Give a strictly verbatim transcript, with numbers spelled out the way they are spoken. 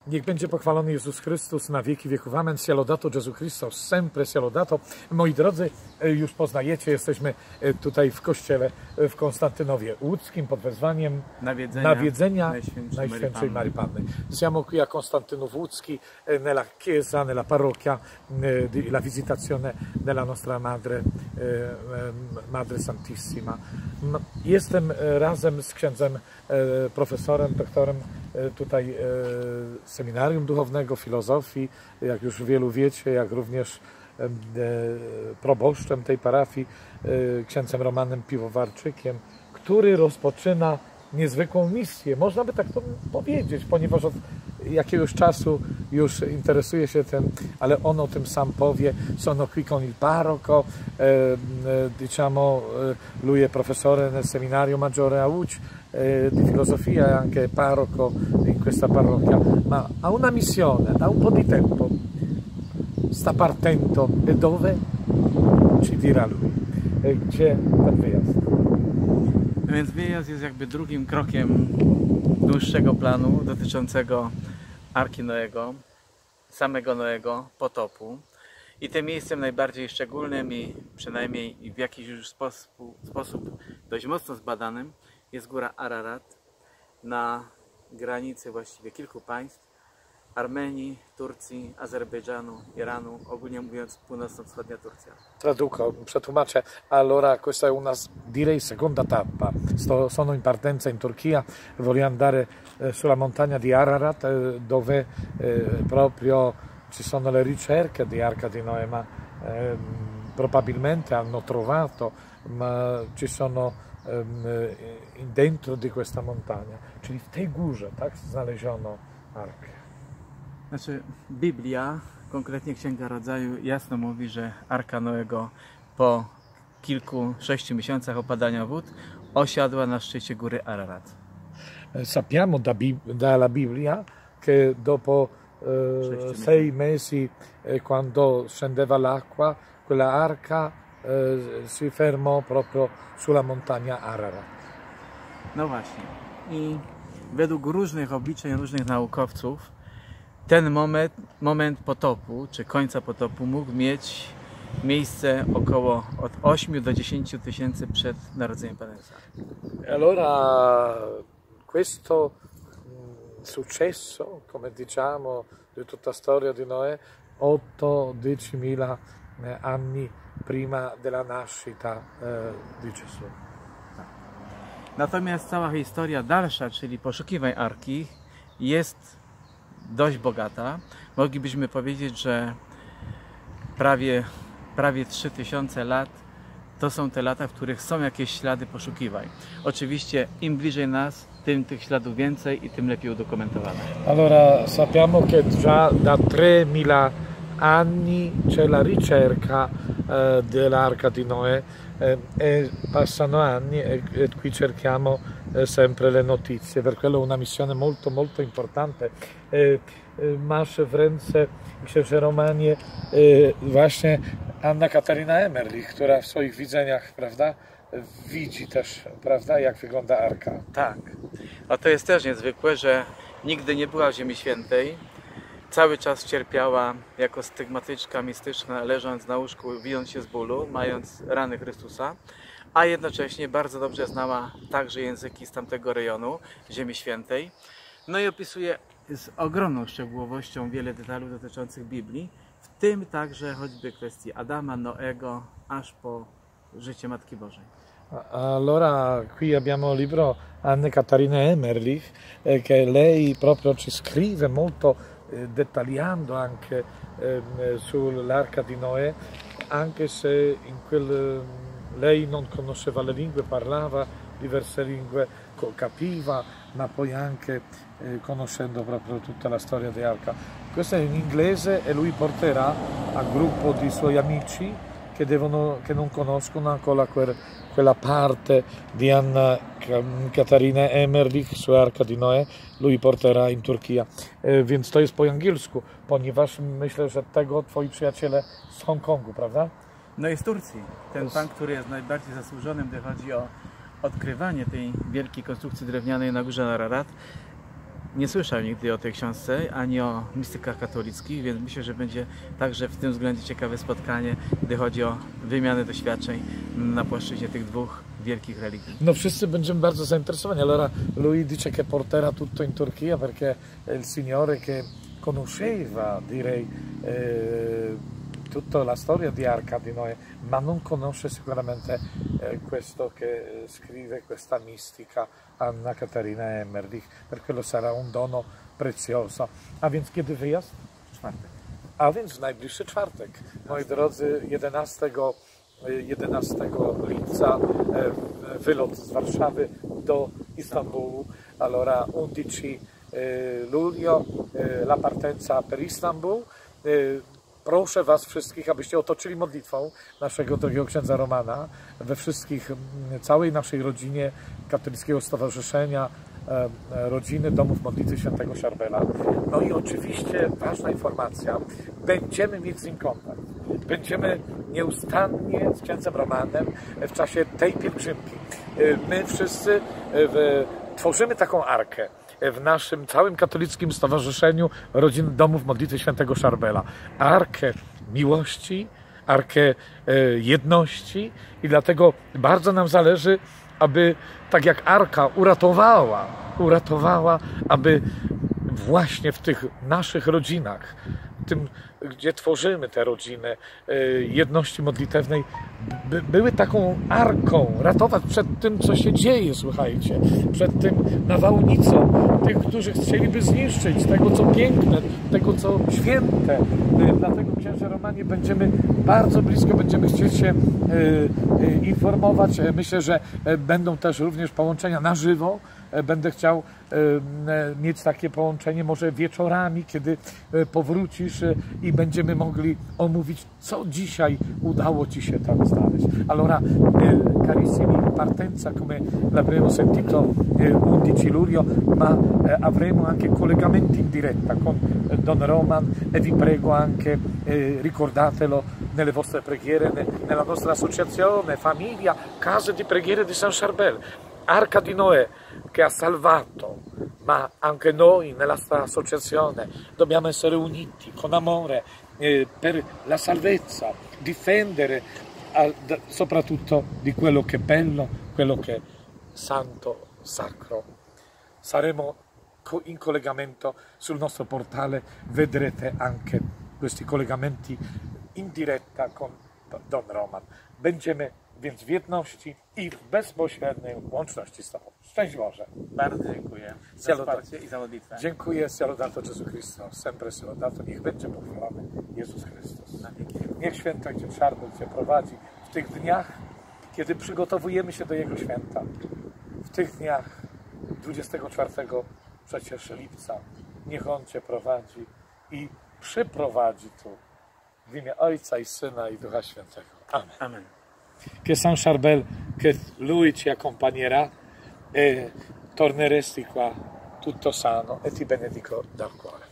Niech będzie pochwalony Jezus Chrystus na wieki wieków. Amen. Sia lodato Gesù Cristo, sempre sia lodato. Moi drodzy, już poznajecie, jesteśmy tutaj w kościele w Konstantynowie Łódzkim pod wezwaniem nawiedzenia, nawiedzenia Najświętszej, Najświętszej Marii Panny. Siamo qui a Konstantynów Łódzki, nella chiesa, nella parrocchia, di la visitazione della nostra Madre, Madre Santissima. Jestem razem z księdzem profesorem, doktorem tutaj seminarium duchownego, filozofii, jak już wielu wiecie, jak również proboszczem tej parafii, księdzem Romanem Piwowarczykiem, który rozpoczyna niezwykłą misję, można by tak to powiedzieć, ponieważ od jakiegoś czasu już interesuje się tym, ale on o tym sam powie. Sono qui con il parroco, eh, diciamo, lui è professore nel seminario maggiore a Łódź eh, di filosofia e anche parroco in questa parrocchia, ma ha una missione da un po' di tempo, sta partendo e dove ci dirà lui, e gdzie ten wyjazd. Więc wyjazd jest jakby drugim krokiem dłuższego planu dotyczącego Arki Noego, samego Noego, potopu. I tym miejscem najbardziej szczególnym i przynajmniej w jakiś już sposób, sposób dość mocno zbadanym jest góra Ararat na granicy właściwie kilku państw: Armenii, Turcji, Azerbejdżanu, Iranu, ogólnie mówiąc północno-wschodnia Turcja. Traduco, przetłumaczę. Allora questa è una, direi, seconda tappa. Sto, sono in partenza in Turchia, voglio andare eh, sulla montagna di Ararat, eh, dove eh, proprio ci sono le ricerche di Arca di Noè, ma eh, probabilmente hanno trovato, ma ci sono eh, dentro di questa montagna, czyli w tej górze, tak, znaleziono Arkę. Znaczy, Biblia, konkretnie Księga Rodzaju, jasno mówi, że Arka Noego po kilku, sześciu miesiącach opadania wód osiadła na szczycie góry Ararat. Sappiamo da, dalla Biblia che dopo eh, sei mesi, eh, quando scendeva l'acqua, quella arca eh, si fermò proprio sulla montagna Ararat. No właśnie. I według różnych obliczeń, różnych naukowców, ten moment, moment potopu, czy końca potopu mógł mieć miejsce około od ośmiu do dziesięciu tysięcy przed narodzeniem Pana Jezusa. Allora questo successo, come diciamo, di tutta storia di Noè, otto diecimila anni prima della nascita eh, di Gesù. Natomiast cała historia dalsza, czyli poszukiwań Arki, jest dość bogata. Moglibyśmy powiedzieć, że prawie, prawie trzy tysiące lat to są te lata, w których są jakieś ślady poszukiwań. Oczywiście im bliżej nas, tym tych śladów więcej i tym lepiej udokumentowane. Allora sappiamo che già da tremila anni c'è la ricerca eh, dell'Arca di Noè eh, e passano anni e, e qui cerchiamo eh, sempre le notizie, per quello una missione molto molto importante. Eh, eh, masz w ręce, księże Romanie, eh, właśnie Anna Katarina Emmerlich, która w swoich widzeniach, prawda, widzi też, prawda, jak wygląda Arka. Tak, a to jest też niezwykłe, że nigdy nie była w Ziemi Świętej. Cały czas cierpiała jako stygmatyczka mistyczna, leżąc na łóżku, wijąc się z bólu, mając rany Chrystusa, a jednocześnie bardzo dobrze znała także języki z tamtego rejonu, Ziemi Świętej. No i opisuje z ogromną szczegółowością wiele detalów dotyczących Biblii, w tym także choćby kwestii Adama, Noego, aż po życie Matki Bożej. Allora qui abbiamo il libro Anne Catarine Emmerlich, eh, che lei proprio ci scrive molto eh, dettagliando anche eh, sull'Arca di Noè, anche se in quel, lei non conosceva le lingue, parlava diverse lingue, capiva, ma poi anche eh, conoscendo proprio tutta la storia di Arca. Questo è in inglese e lui porterà al gruppo di suoi amici che, devono, che non conoscono ancora quel, quella parte di Anna Katarina Emmerlich su Arca di Noè, lui porterà in Turchia. E, więc to jest po angielsku, ponieważ myślę, że tego twoi przyjaciele z Hongkongu, prawda? No i z Turcji. Ten pan, który jest najbardziej zasłużonym, gdy chodzi o odkrywanie tej wielkiej konstrukcji drewnianej na górze Ararat, nie słyszał nigdy o tej książce, ani o mistykach katolickich, więc myślę, że będzie także w tym względzie ciekawe spotkanie, gdy chodzi o wymianę doświadczeń na płaszczyźnie tych dwóch wielkich religii. No wszyscy będziemy bardzo zainteresowani. Allora lui dice che porterà tutto in Turchia perché il Signore che conosceva, direi, eh, tutta la storia di Arca di Noè, ma non conosce sicuramente eh, questo che scrive questa mistica Anna Katarina Emmerich, per quello sarà un dono prezioso. A więc kiedy wyjazd? Czwartek. A więc w najbliższy czwartek. Moi drodzy, jedenastego lipca wylot z Warszawy do Istanbulu. Allora undici luglio la partenza per Istanbul. Proszę Was wszystkich, abyście otoczyli modlitwą naszego drogiego księdza Romana we wszystkich, całej naszej rodzinie Katolickiego Stowarzyszenia Rodziny Domów Modlitwy Świętego Charbela. No i oczywiście ważna informacja, będziemy mieć z nim kontakt. Będziemy nieustannie z księdzem Romanem w czasie tej pielgrzymki. My wszyscy w, tworzymy taką arkę w naszym całym katolickim stowarzyszeniu Rodzin Domów Modlitwy Świętego Charbela. Arkę miłości, arkę jedności i dlatego bardzo nam zależy, aby tak jak arka uratowała, uratowała, aby właśnie w tych naszych rodzinach, tym, gdzie tworzymy te rodziny jedności modlitewnej, by, były taką arką, ratować przed tym, co się dzieje, słuchajcie, przed tym nawałnicą tych, którzy chcieliby zniszczyć tego, co piękne, tego, co święte. Dlatego, księże Romanie, będziemy bardzo blisko, będziemy chcieć się informować. Myślę, że będą też również połączenia na żywo. Będę chciał mieć takie połączenie może wieczorami, kiedy powrócisz i będziemy mogli omówić, co dzisiaj udało Ci się tam znaleźć. Allora, carissimi, partenza come l'avremo sentito undici luglio, ma avremo anche collegamenti in diretta con Don Roman e vi prego anche, ricordatelo nelle vostre preghiere, nella nostra associazione, famiglia, Case di Preghiere di San Charbel. Arca di Noè che ha salvato, ma anche noi nella nostra associazione dobbiamo essere uniti con amore eh, per la salvezza, difendere eh, soprattutto di quello che è bello, quello che è santo, sacro. Saremo in collegamento sul nostro portale, vedrete anche questi collegamenti in diretta con Don Roman. Będziemy więc w jedności i w bezpośredniej łączności z Tobą. Szczęść Boże. Bardzo dziękuję za wsparcie i za modlitwę. Dziękuję, sia lodato Gesù Cristo, sempre sia lodato, niech będzie pochwalony Jezus Chrystus. Niech święty Ojciec Charbel Cię prowadzi w tych dniach, kiedy przygotowujemy się do Jego święta. W tych dniach dwudziestego czwartego przecież lipca. Niech On Cię prowadzi i przyprowadzi tu w imię Ojca i Syna i Ducha Świętego. Amen. Amen. Che San Charbel, che Lui ci accompagnerà e torneresti qua tutto sano e ti benedico dal cuore.